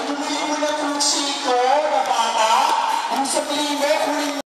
bumili mo ng fruitsiko na bata, yung sa klima, kunin